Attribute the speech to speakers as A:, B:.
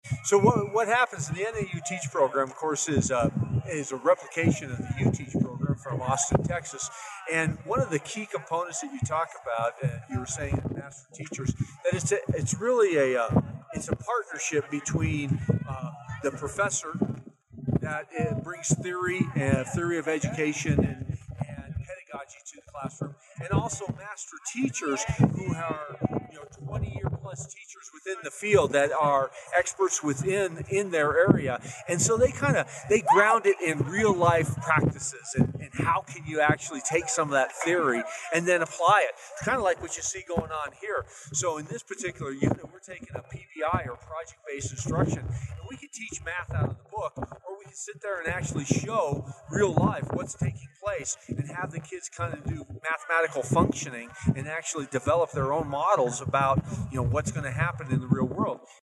A: So what happens in the NAU Teach program, of course, is a replication of the U Teach program from Austin, Texas. And one of the key components that you talk about, you were saying in Master Teachers, that it's really it's a partnership between the professor that it brings theory and theory of education and pedagogy to the classroom, and also master teachers who are 20-year plus teachers within the field that are experts in their area, and so they ground it in real life practices and how can you actually take some of that theory and then apply it. It's kind of like what you see going on here. So in this particular unit, we're taking a PBI or project based instruction, and we can teach math out of the book, or we can sit there and actually show real life what's taking place and have the kids kind of do mathematical functioning and actually develop their own models about what's going to happen in the real world.